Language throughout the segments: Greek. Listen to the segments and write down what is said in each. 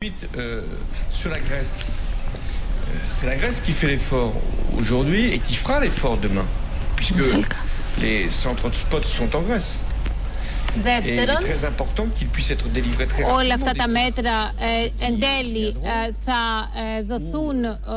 Sur la Grèce, c'est la Grèce qui fait l'effort aujourd'hui et qui fera l'effort demain, puisque les centres hotspots sont en Grèce. Δεύτερον, όλα αυτά τα μέτρα εν τέλει θα δοθούν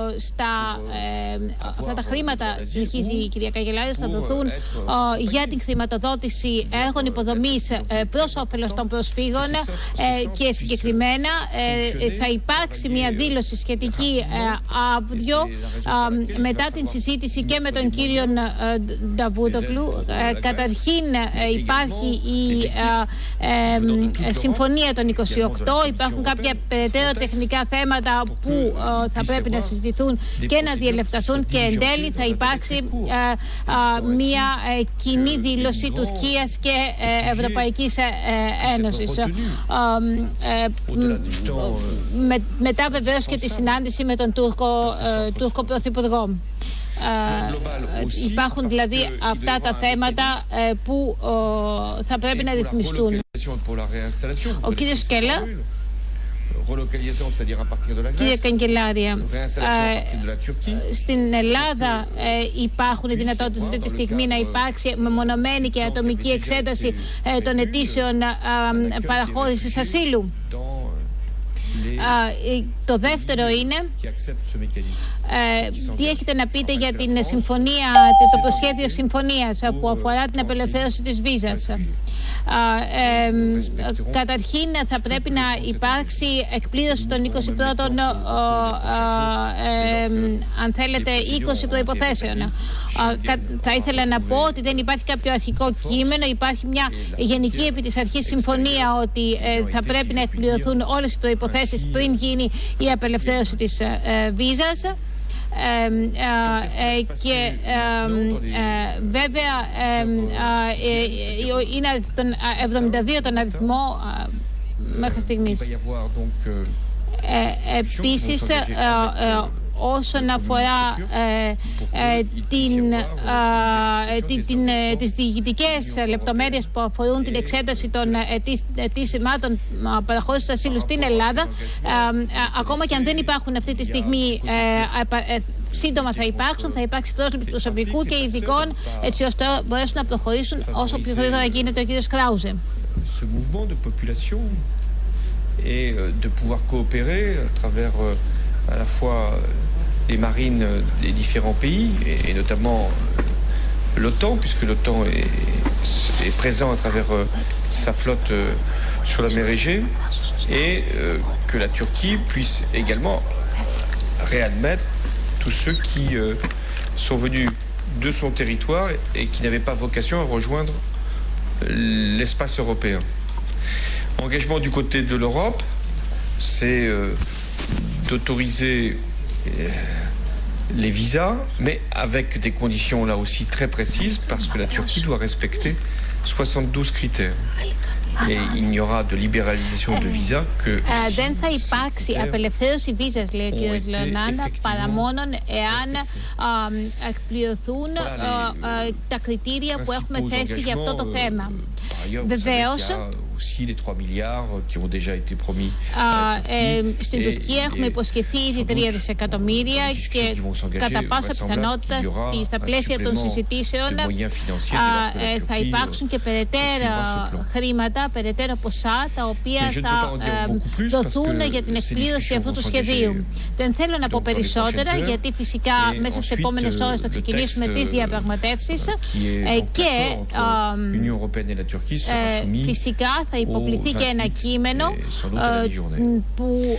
αυτά τα χρήματα, συνεχίζει η κυρία Καγκελάριος, θα δοθούν για την χρηματοδότηση έργων υποδομής προς όφελος των προσφύγων και συγκεκριμένα θα υπάρξει μια δήλωση σχετική αύριο μετά την συζήτηση και με τον κύριο Νταβούτογλου. Καταρχήν υπάρχει η συμφωνία των 28. Υπάρχουν κάποια περαιτέρω τεχνικά θέματα που θα πρέπει να συζητηθούν και να διελευκαθούν και εν τέλει θα υπάρξει μια κοινή δήλωση Τουρκίας και Ευρωπαϊκής Ένωσης. Μετά βεβαίως και τη συνάντηση με τον Τούρκο Πρωθυπουργό. Υπάρχουν δηλαδή αυτά τα θέματα που θα πρέπει να ρυθμιστούν. Ο κύριος Κέλλα, κύριε Καγκελάρια, στην Ελλάδα υπάρχουν οι δυνατότητες αυτή τη στιγμή να υπάρξει μεμονωμένη και ατομική εξέταση των αιτήσεων παραχώρησης ασύλου. Το δεύτερο είναι τι έχετε να πείτε για την συμφωνία, το προσχέδιο συμφωνίας που αφορά την απελευθέρωση της βίζας. Καταρχήν θα πρέπει να υπάρξει εκπλήρωση των 21 αν θέλετε 20 προϋποθέσεων. Θα ήθελα να πω ότι δεν υπάρχει κάποιο αρχικό κείμενο, υπάρχει μια γενική επί της αρχής συμφωνία ότι θα πρέπει να εκπληρωθούν όλες οι προϋποθέσεις πριν γίνει η απελευθέρωση της βίζας. Και βέβαια είναι 72 τον αριθμό μέχρι στιγμής. Επίσης όσον αφορά τις διοικητικές λεπτομέρειες που αφορούν την εξέταση των αιτήσεων παραχώρησης ασύλου στην Ελλάδα, ακόμα και αν δεν υπάρχουν αυτή τη στιγμή, σύντομα θα υπάρξει πρόσληψη προσωπικού και ειδικών, έτσι ώστε να μπορέσουν να προχωρήσουν όσο πιο γρήγορα γίνεται ο κύριος Κράουζε. Et de pouvoir coopérer à travers à la fois les marines des différents pays et notamment l'OTAN, puisque l'OTAN est présent à travers sa flotte sur la mer Égée, et que la Turquie puisse également réadmettre tous ceux qui sont venus de son territoire et qui n'avaient pas vocation à rejoindre l'espace européen. Engagement du côté de l'Europe, c'est d'autoriser les visas, mais avec des conditions là aussi très précises, parce que la Turquie doit respecter 72 critères. Et il n'y aura de libéralisation de visa que... Δεν θα υπάρξει απελευθέρωση βίζας, λέει ο κ. Λεωνάντα, παρά μόνον εάν εκπληρωθούν τα κριτήρια που έχουμε θέσει για αυτό το θέμα. Βεβαίως, στην Τουρκία έχουμε υποσχεθεί ήδη 3 δισεκατομμύρια και κατά πάσα πιθανότητα στα πλαίσια των συζητήσεων θα υπάρξουν και περαιτέρω χρήματα, περαιτέρω ποσά τα οποία θα δοθούν για την εκπλήρωση αυτού του σχεδίου. Δεν θέλω να πω περισσότερα γιατί φυσικά μέσα στις επόμενες ώρες θα ξεκινήσουμε τις διαπραγματεύσεις και φυσικά θα υποβληθεί και ένα κείμενο που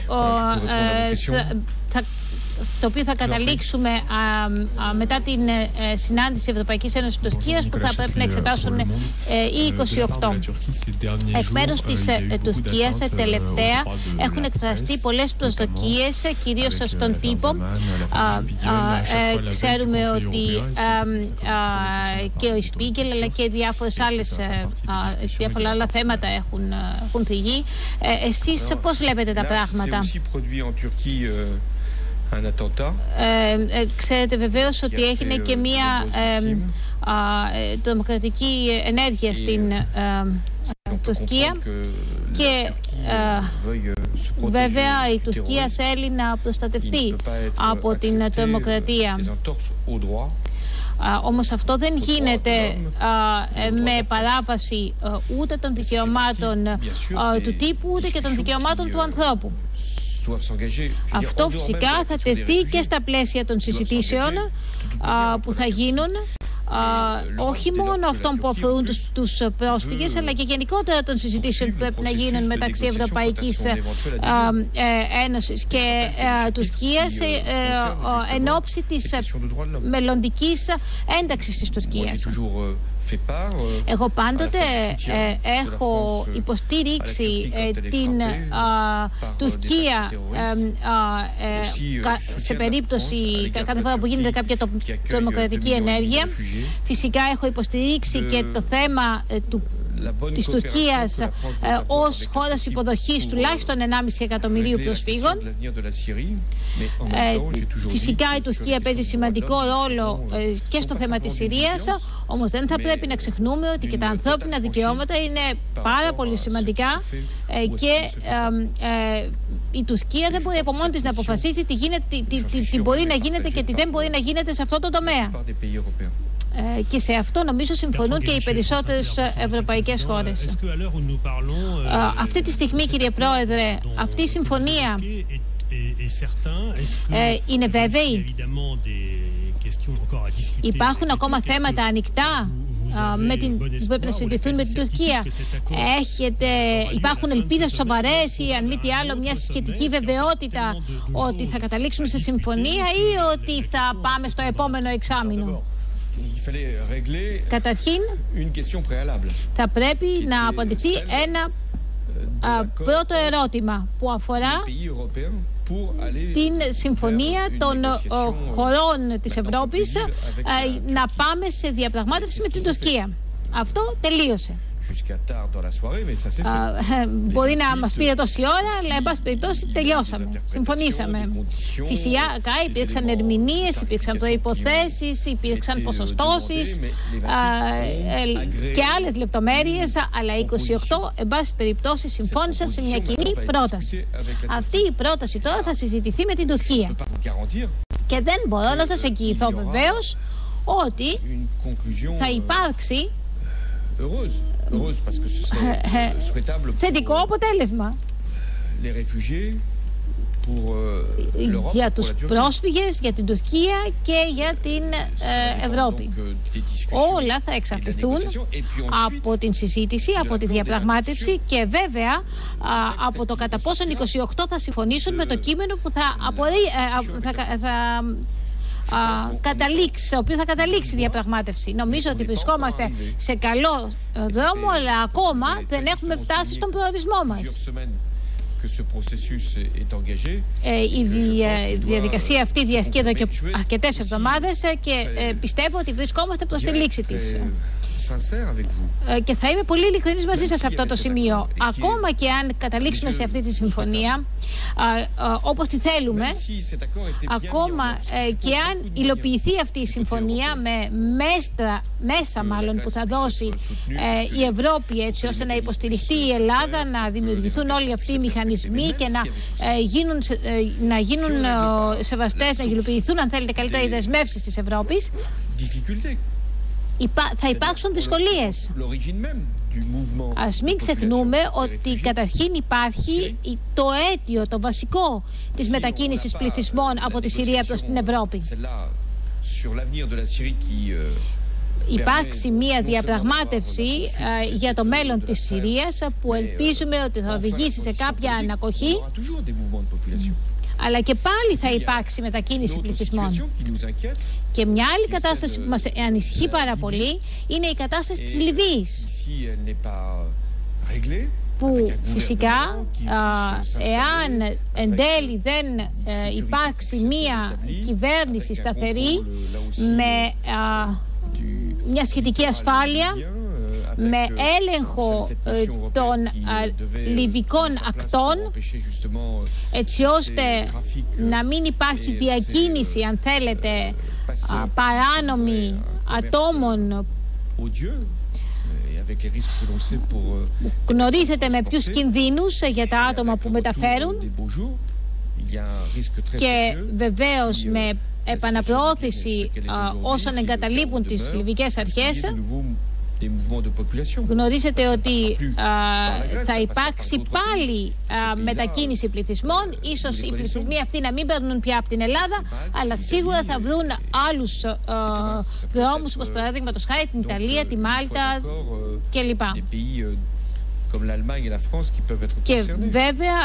το οποίο θα καταλήξουμε μετά την συνάντηση Ευρωπαϊκής Ένωσης Τουρκίας που θα πρέπει να εξετάσουν οι 28. Εκ μέρους της Τουρκίας τελευταία έχουν εκφραστεί πολλές προσδοκίες, κυρίως στον τύπο. Ξέρουμε ότι και ο Σπίγκελ αλλά και διάφορα άλλα θέματα έχουν θυγεί. Εσείς πώς βλέπετε τα πράγματα? Ξέρετε βεβαίως ότι έγινε και μία τρομοκρατική ενέργεια στην Τουρκία και Βέβαια η Τουρκία θέλει να προστατευτεί από την τρομοκρατία. Όμως αυτό δεν γίνεται με παράβαση ούτε των δικαιωμάτων του τύπου ούτε και των δικαιωμάτων του ανθρώπου. Αυτό φυσικά θα τεθεί και στα πλαίσια των συζητήσεων που θα γίνουν, όχι μόνο αυτών που αφορούν τους πρόσφυγες, αλλά και γενικότερα των συζητήσεων που πρέπει να γίνουν μεταξύ Ευρωπαϊκής Ένωσης και Τουρκίας εν ώψη της μελλοντικής ένταξης της Τουρκίας. Εγώ πάντοτε έχω υποστήριξει την Τουρκία σε περίπτωση κάθε φορά που γίνεται κάποια τρομοκρατική ενέργεια. Φυσικά έχω υποστηρίξει και το θέμα της Τουρκίας ως χώρας υποδοχής τουλάχιστον 1,5 εκατομμυρίου προσφύγων. Φυσικά η Τουρκία παίζει σημαντικό ρόλο και στο θέμα της Συρίας, όμως δεν θα πρέπει να ξεχνούμε ότι και τα ανθρώπινα δικαιώματα είναι πάρα πολύ σημαντικά και η Τουρκία δεν μπορεί από μόνη της να αποφασίσει τι μπορεί να γίνεται και τι δεν μπορεί να γίνεται σε αυτό το τομέα. Και σε αυτό νομίζω συμφωνούν και οι περισσότερες ευρωπαϊκές χώρες. Αυτή τη στιγμή, κύριε Πρόεδρε, αυτή η συμφωνία είναι βέβαιη? Υπάρχουν ακόμα θέματα ανοιχτά που πρέπει να συζητηθούν με την Τουρκία? Υπάρχουν ελπίδες σοβαρές ή αν μη τι άλλο μια σχετική βεβαιότητα ότι θα καταλήξουμε σε συμφωνία ή ότι θα πάμε στο επόμενο εξάμηνο? Καταρχήν, θα πρέπει να απαντηθεί ένα πρώτο ερώτημα που αφορά την συμφωνία των χωρών της Ευρώπης να πάμε σε διαπραγμάτευση με την Τουρκία. Αυτό τελείωσε. Μπορεί να μας πήρε τόση ώρα, αλλά εν πάση περιπτώσει τελειώσαμε, συμφωνήσαμε. Φυσικά υπήρξαν ερμηνείες, υπήρξαν προϋποθέσεις, υπήρξαν ποσοστώσεις και άλλες λεπτομέρειες, αλλά 28 εν πάση περιπτώσει συμφώνησαν σε μια κοινή πρόταση. Αυτή η πρόταση τώρα θα συζητηθεί με την Τουρκία και δεν μπορώ να σας εγγυηθώ βεβαίως ότι θα υπάρξει θετικό αποτέλεσμα για τους πρόσφυγες, για την Τουρκία και για την Ευρώπη. Όλα θα εξαρτηθούν από την συζήτηση, από τη διαπραγμάτευση και βέβαια από το κατά πόσον 28 θα συμφωνήσουν με το κείμενο που στο οποίο θα καταλήξει η διαπραγμάτευση. Νομίζω ότι βρισκόμαστε σε καλό δρόμο, αλλά ακόμα δεν έχουμε φτάσει στον προορισμό μας. Η διαδικασία αυτή διαρκεί εδώ και αρκετές εβδομάδες και πιστεύω ότι βρισκόμαστε προς τη λήξη της. Και θα είμαι πολύ ειλικρινής μαζί σας σε αυτό το σημείο. Ακόμα και αν καταλήξουμε σε αυτή τη συμφωνία όπως τη θέλουμε, ακόμα και αν υλοποιηθεί αυτή η συμφωνία με μέσα που θα δώσει η Ευρώπη έτσι ώστε να υποστηριχτεί η Ελλάδα, να δημιουργηθούν όλοι αυτοί οι μηχανισμοί και να γίνουν σεβαστές, να υλοποιηθούν αν θέλετε καλύτερα οι δεσμεύσεις της Ευρώπης, θα υπάρξουν δυσκολίες. Ας μην ξεχνούμε ότι καταρχήν υπάρχει το αίτιο, το βασικό της μετακίνησης πληθυσμών από τη Συρία προς την Ευρώπη. Υπάρξει μια διαπραγμάτευση για το μέλλον της Συρίας που ελπίζουμε ότι θα οδηγήσει σε κάποια ανακοχή, αλλά και πάλι θα υπάρξει μετακίνηση πληθυσμών. Και μια άλλη κατάσταση που μας ανησυχεί πάρα πολύ είναι η κατάσταση της Λιβύης, που φυσικά εάν εν τέλει δεν υπάρξει μια κυβέρνηση σταθερή με μια σχετική ασφάλεια, με έλεγχο των λιβικών ακτών, έτσι ώστε να μην υπάρχει διακίνηση, αν θέλετε, παράνομη ατόμων Γνωρίζετε με ποιους κινδύνους για τα άτομα που μεταφέρουν και βεβαίως με επαναπροώθηση όσων εγκαταλείπουν τις λιβικές αρχές. Γνωρίζετε ότι θα υπάρξει πάλι μετακίνηση πληθυσμών. Ίσως οι πληθυσμοί αυτοί να μην περνούν πια από την Ελλάδα, αλλά σίγουρα θα βρουν άλλους δρόμους, όπως παραδείγματος χάρη την Ιταλία, τη Μάλτα κλπ. Και βέβαια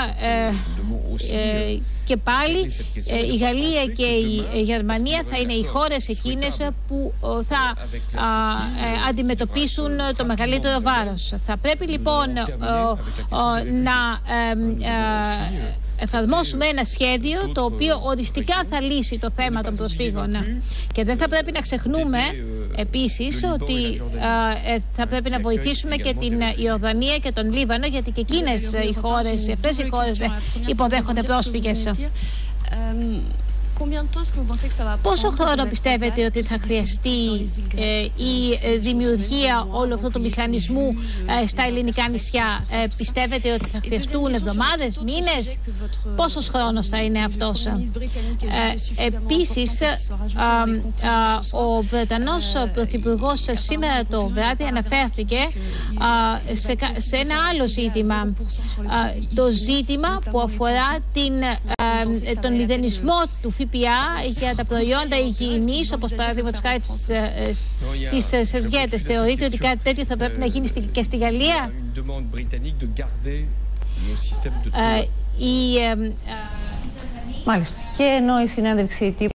και πάλι η Γαλλία και η Γερμανία θα είναι οι χώρες εκείνες που θα αντιμετωπίσουν το μεγαλύτερο βάρος. Θα πρέπει λοιπόν να εφαρμόσουμε ένα σχέδιο το οποίο οριστικά θα λύσει το θέμα των προσφύγων. Και δεν θα πρέπει να ξεχνούμε επίσης ότι θα πρέπει να βοηθήσουμε και την Ιορδανία και τον Λίβανο, γιατί και εκείνες οι χώρες, αυτές οι χώρες υποδέχονται πρόσφυγες. Πόσο χρόνο πιστεύετε ότι θα χρειαστεί η δημιουργία όλου αυτού του μηχανισμού στα ελληνικά νησιά? Πιστεύετε ότι θα χρειαστούν εβδομάδες, μήνες? Πόσος χρόνος θα είναι αυτός? Επίσης, ο Βρετανός Πρωθυπουργός σήμερα το βράδυ αναφέρθηκε σε ένα άλλο ζήτημα. Το ζήτημα που αφορά τον μηδενισμό του ΦΠΑ για τα προϊόντα υγιεινής, όπως παραδείγματος χάρη τις σερβιέτες. Θεωρείτε ότι κάτι τέτοιο θα πρέπει να γίνει και στη Γαλλία? Μάλιστα. Και ενώ η συνέντευξη